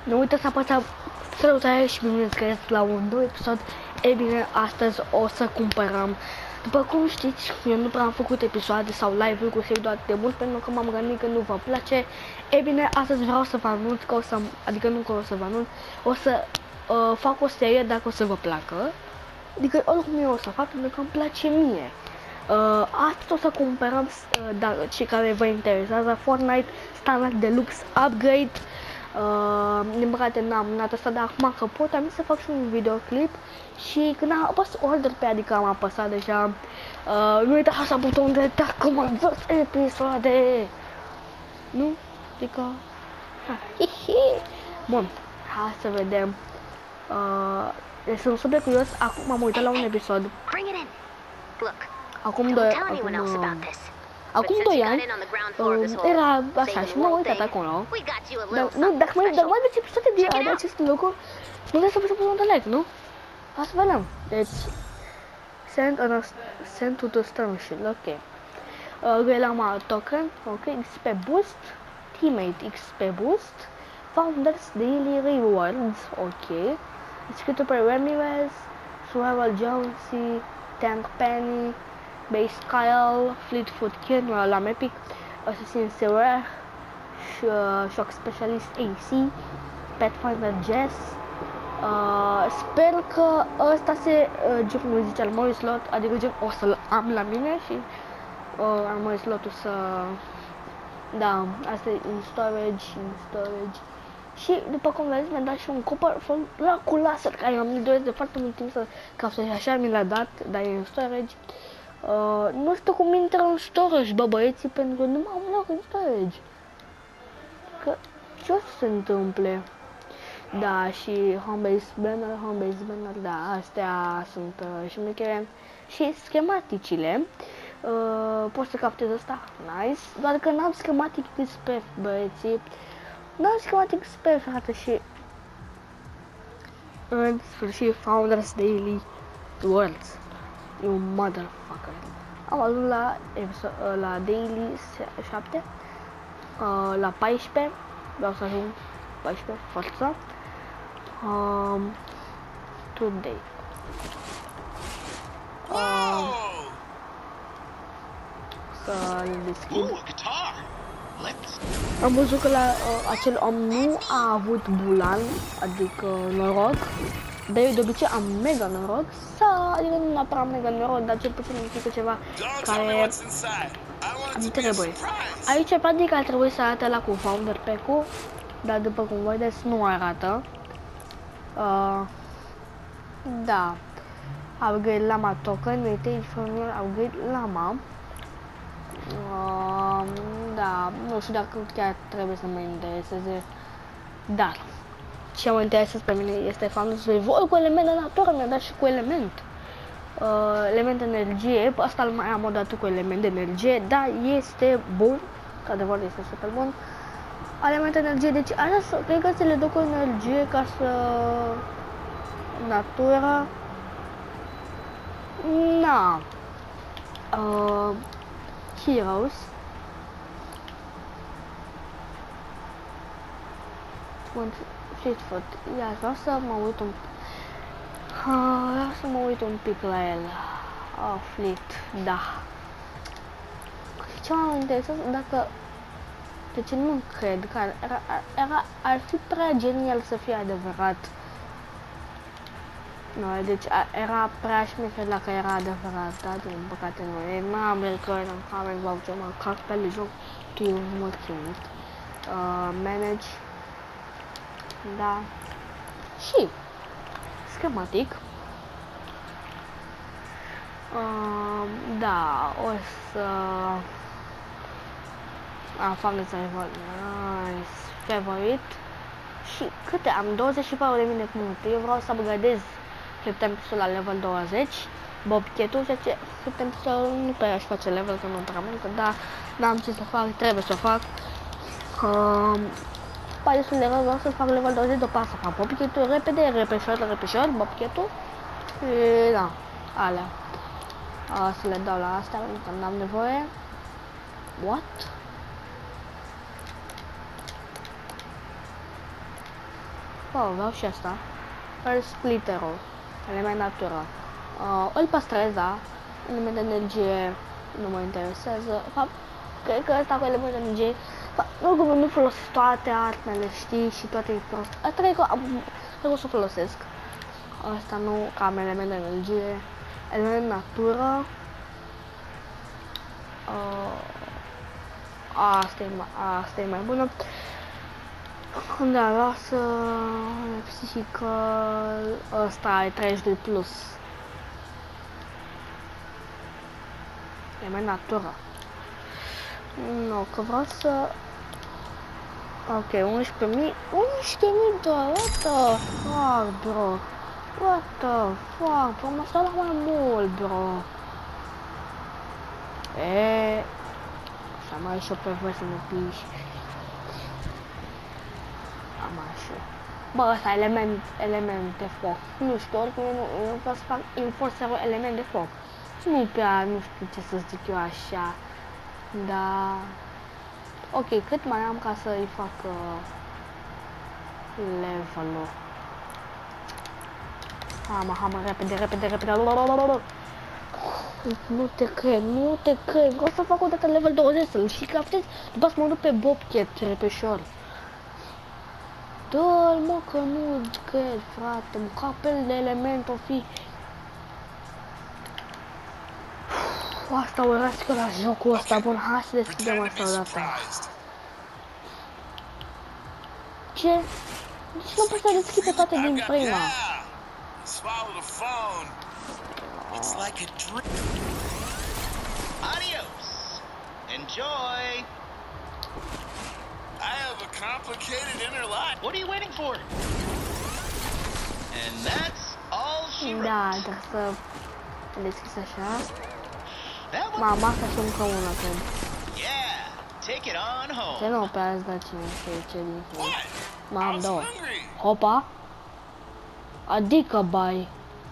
Nu uitați să apăsați salutare și bineînțeles la un nou episod. E bine, astăzi o să cumpărăm. După cum știți, eu nu prea am făcut episoade sau live-uri cu Save de mult pentru că m-am gândit că nu vă place. E bine, astăzi vreau să vă anunț că o să, adică nu că o să vă anunț, o să fac o serie dacă o să vă placă. Adică oricum eu o să fac pentru că îmi place mie. Astăzi o să cumpărăm, dar cei care vă interesează, Fortnite Standard Deluxe Upgrade. Din păcate n-am asta, dar acum că pot, am zis să fac și un videoclip. Și când am apăsat order pe, adică am apăsat deja, nu uitați să butonul de dacă mă învăț episoade. Nu? Adică... Bun, hai să vedem. Sunt super curios, acum am uitat la un episod. Acum 2 ani era așa și m-am uitat acolo. Dar nu, dacă mai vedeți episoade de acest lucru, nu vreți să vă butonul de like, nu? Hai să vedem. Deci, send to the storm shield, ok. Relama token, ok, XP boost, teammate XP boost, founders daily rewards, ok. Escrito por Ramirez, Survival Jonesy, Tank Penny, Base Kyle, Fleetfoot Kid, la Epic, Assassin Sewer, Shock Specialist AC, Pathfinder Jess. Sper că ăsta se cum zice, armory slot, adică gen o să-l am la mine și armory slotul să... Da, asta e în storage. Și după cum vedeți, mi-a dat și un copper la cu laser, care am doresc de foarte mult timp să caut, și așa mi l-a dat, dar e în storage. Nu știu cum intră în storage, bă, băieții, pentru că nu m-am loc în storage. Că ce o să se întâmple? Da, și home-based banner, da, astea sunt șmechere. Și schematicile, poți să captezi asta, nice, doar că n-am schematic despre băieții, n-am schematic despre frate și în sfârșit Founders Daily Worlds, you motherfucker. Am ajuns la Daily 7, la 14, vreau să ajung 14, forța. Today. Să-l deschid. Am văzut că la acel om nu a avut bulan, adică noroc, dar eu de obicei am mega noroc, adică nu neapărat mega noroc, dar cel puțin îmi ceva care îmi trebuie. Aici practic ar trebui să arate la cu founder pack-ul, dar după cum vedeți nu arată. Da, upgrade Llama token, weightage formula, upgrade Llama. Da, nu știu dacă chiar trebuie să mă intereseze, dar ce mă interesează pe mine este faptul să voi cu element de natură, mi-a dat și cu element. Element de energie, asta mai am o dată cu element de energie, dar este bun, că adevăr este super bun. Element de energie, deci așa să, cred că să le duc cu energie ca să... Natura... Na... Heroes... Fleetfoot, ia, vreau să mă uit un... vreau să mă uit un pic la el. Fleet, da. Ce m-am interesat dacă... Deci nu cred că ar fi prea genial să fie adevărat. Nu, deci era prea șmecher dacă era adevărat, da, din păcate nu. N-am recurring în camera, vreau ce mă cac pe joc, tu e mult chimut. Manage. Da. Și schematic. Da, o să... fac de nice, favorite. Și câte am? 24.000 de puncte. Eu vreau să upgradez Septempisul la level 20. Bobchetul, ceea ce Septempisul nu prea aș face level, că nu prea mult, dar n-am ce să fac, trebuie să fac. Paresul level, vreau să fac level 20, după să fac bobchetul repede, repešor, bobchetul. Și da, alea. Să le dau la astea, pentru că n-am nevoie. What? Oh, vreau și asta. Splitterul. Element natură. Îl păstrez, da? Element de energie nu mă interesează. Fapt, cred că ăsta cu element de energie, oricum nu folosesc toate armele, știi, și toate prost. Cred că o să folosesc. Asta nu, ca am element de energie. Element natură. Asta e mai bună. Da, lasă physical, ăsta e 32 plus. E mai natură. Nu, că vreau să... Ok, 11.000 doar, what the fuck, bro. What the fuck, bro, m-a stat la mai mult, bro. Așa mai și pe voi să ne piși. Am așa. Bă, ăsta element de foc. Nu știu, oricum eu vreau să fac enforcerul element de foc. Nu prea, nu știu ce să zic eu așa. Da. Ok, cât mai am ca să-i fac level-ul? Hamă, repede. Nu te cred. Vreau să fac o dată level 20, să-l și craftez, după să mă duc pe Bobcat, repecior. Dă-l, mă, că nu cred, frate, capel de element o fi. Asta urască la jocul ăsta, bun, hai să deschidem asta odată. Ce? Deci nu pot să deschid pe toate din prima. It's like a dream. Adios. Enjoy. I have a complicated inner life. What are you waiting for? And that's all she wrote. Da, dar să deschis așa. That one? Mama, asta și încă una, cred. Yeah. Take it on home. Ce nu pe azi da cine ce din fel. What? M-am I was două. hungry. Hopa. Adică bai.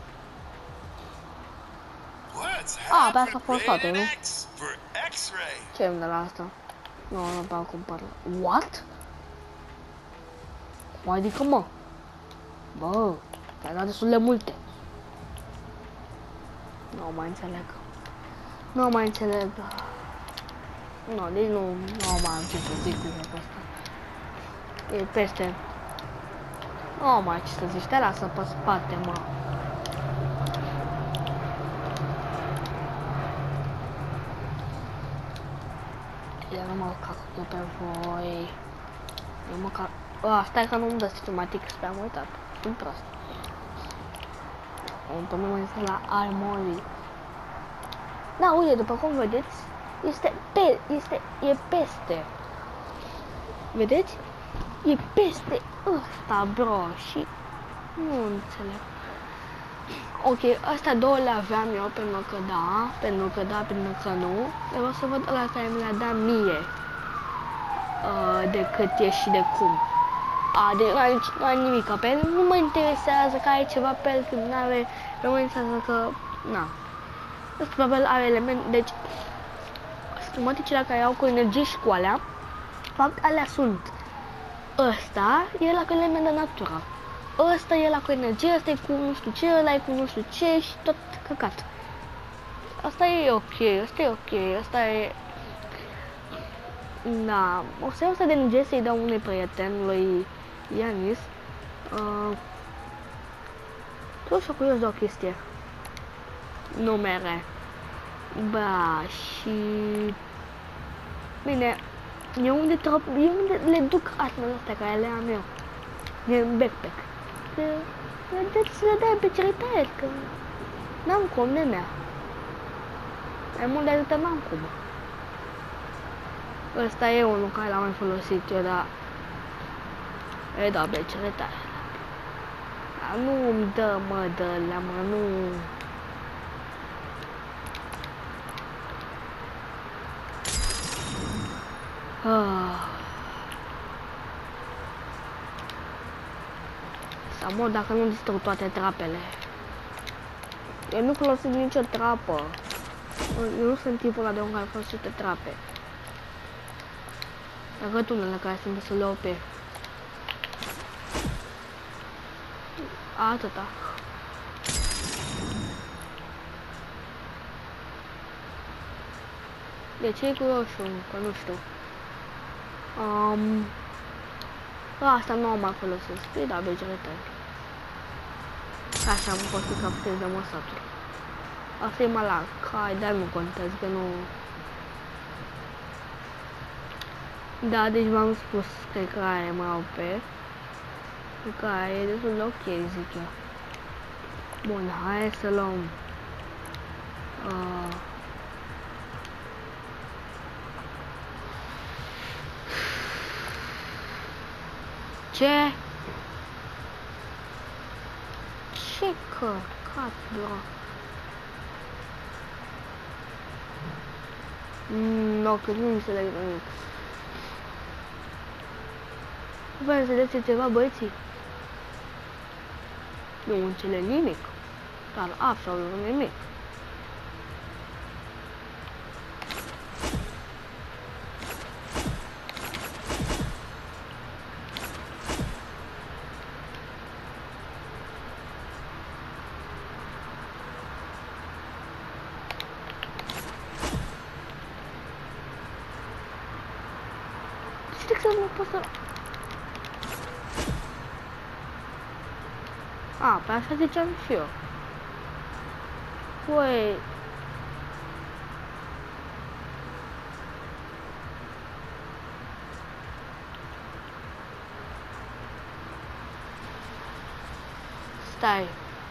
Let's Ah, pe have asta a fost toate, nu? X for X-ray. Ce îmi de la asta? Nu vreau cumpăr. What? Cum adică, mă? Bă, te-ai dat destul de multe. Nu mai înțeleg. Nu, deci nu mai am ce să zic cu jocul ăsta. E peste. Nu mai ce să zici, te lasă pe spate, mă. Eu nu mă cac pe voi. Eu mă cac... stai că nu-mi dă sistematic, sper am uitat. Sunt prost. Pe mine mă zice la Armory. Da, uite, după cum vedeți, e peste. Vedeți? E peste ăsta, bro, și nu înțeleg. Ok, astea două le aveam eu pentru că nu. Vreau să văd ăla care mi l-a dat mie. De cât e și de cum. Deci nu are nimic pe el, nu mă interesează că are ceva pe el, când n-are, nu mă interesează că, na. Ăsta probabil are element, deci schematicile care au cu energie și cu alea, fapt, alea sunt. Ăsta e la cu element de natură. Ăsta e la cu energie, ăsta e cu nu știu ce, ăla e cu nu știu ce și tot căcat. Asta e ok, asta e... Da, o să iau asta de energie să-i dau unui prieten, lui Ianis. Vreau să curios de o chestie. Numere. Ba, și... Bine, eu unde le duc armele astea care le am eu. Din backpack. Vedeți să le dai pe repair, că n-am cum, nenea. Mai mult de atâta n-am cum. Ăsta e unul care l-am mai folosit eu, dar... E da, pe repair. Dar nu-mi dă, mă, dă-lea, mă, nu... Sau mă, dacă nu distrug toate trapele. Eu nu folosesc nicio trapă. Eu nu sunt tipul ăla de om care folosește trape. Dacă tunele care sunt destul de OP. Atâta. De ce e cu roșu? Că nu știu. Asta nu o mai folosesc. Păi da, vegetari. Așa am fost să captez de măsatul. Asta e malar. Hai, dar nu contează, că nu... Da, deci v-am spus, cred că aia e mai OP. Cred că aia e destul de ok, zic eu. Bun, hai să luăm... Ce? Ce căcat, bro? Nu, că nu înțeleg nimic. Vă înțelegeți ceva, băieții? Nu înțeleg nimic. Dar absolut nimic. Știi că nu pot să... A, pe așa ziceam și eu. Păi... Stai.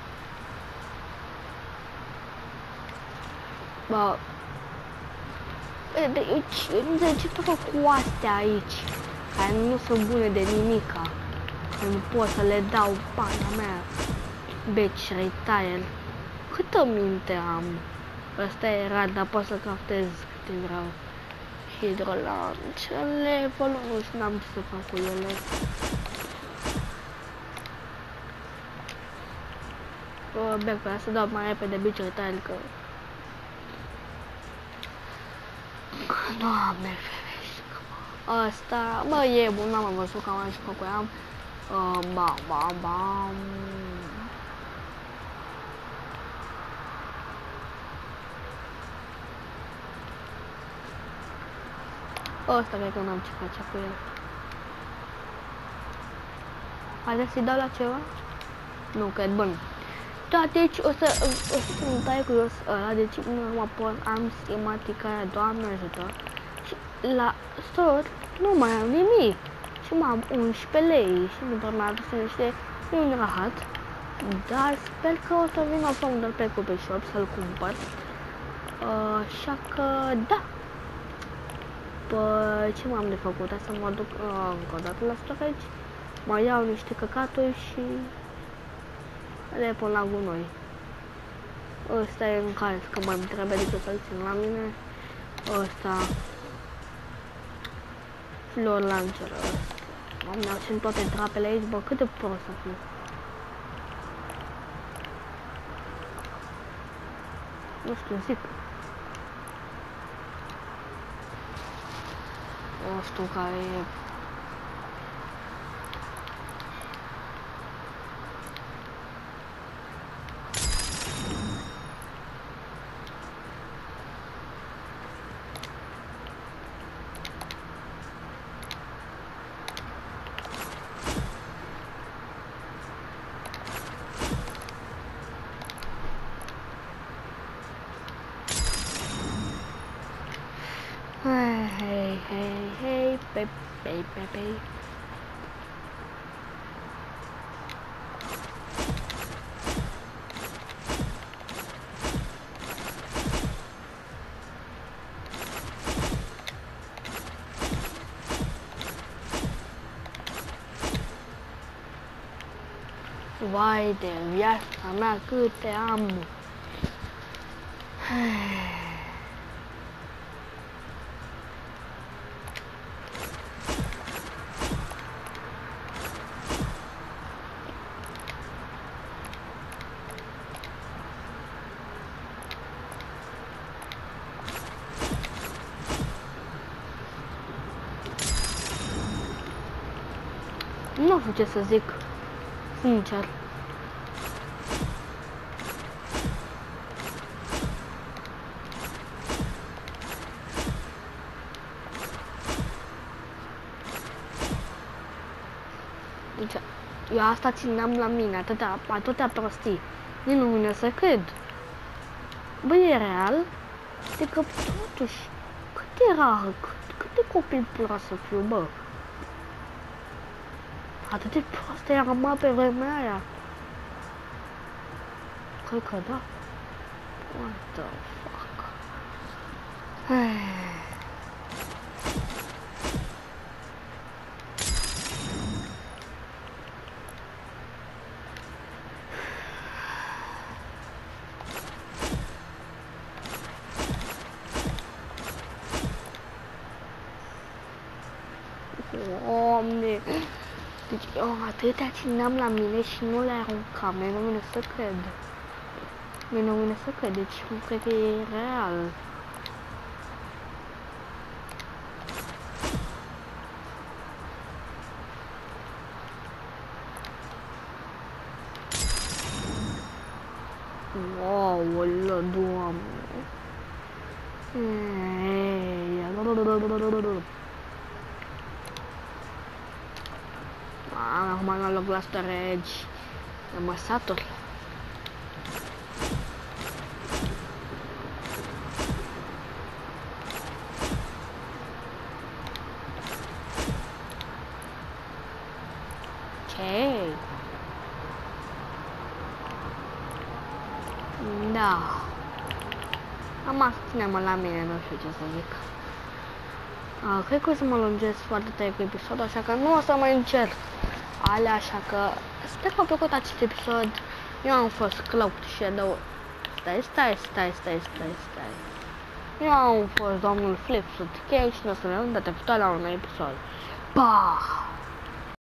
Bă... De ce fac cu astea aici? Care nu sunt bune de nimica. Că nu pot să le dau pana mea. Bitch, retire. Câtă minte am? Ăsta era, dar pot să craftez câte vreau. Hidrolanci, level, nu știu, n-am ce să fac cu ele. Bine, vreau să dau mai repede bitch, retire, că... Doamne ferește, asta, bă, e bun, n-am mai văzut că am mai jucat cu ea. Bam, bam, bam. Ăsta cred că n-am ce face cu el. Haideți să-i dau la ceva? Nu, cred, bun. Da, deci o să-mi tai curios ăla, deci acum am schematica aia, Doamne ajută. Și la store nu mai am nimic. Și mai am 11 lei și după mai am niște un rahat. Dar sper că o să vin o Founder pe Copy Shop să-l cumpăr. Așa că, da. Păi, ce m-am de făcut? Asta mă duc încă o dată la storage. Mai iau niște căcaturi și le pun la gunoi. Ăsta e în caz că mai trebuie decât să-l țin la mine. Ăsta. Floor launcher ăsta. Doamne, sunt toate trapele aici, bă, cât de prost să fiu. Nu știu, zic. Nu știu care e. Hey, baby. Vai de viața mea, câte am. Nu știu ce să zic, sincer. Deci, eu asta țineam la mine, atâtea prostii. Nici nu vine să cred. Bă, e real? Adică, totuși, cât de copil pura să fiu, bă? Atât de proastă eram, mă, pe vremea aia. Cred că da. What the fuck? Doamne! Deci eu atâtea țineam la mine și nu le aruncam, nu vine să cred. Nu vine să cred, deci nu cred că e real. Wow, Doamne! Acum am luat la storage. Am satur. Ok. Da. Am asta ține-mă la mine, nu știu ce să zic. Cred că o să mă lungesc foarte tare cu episodul, așa că nu o să mai încerc alea, așa că sper că a plăcut acest episod. Eu am fost Cloud Shadow. Stai. Eu am fost domnul Flipsut Cake și ne o să vedem data viitoare la un episod. Pa!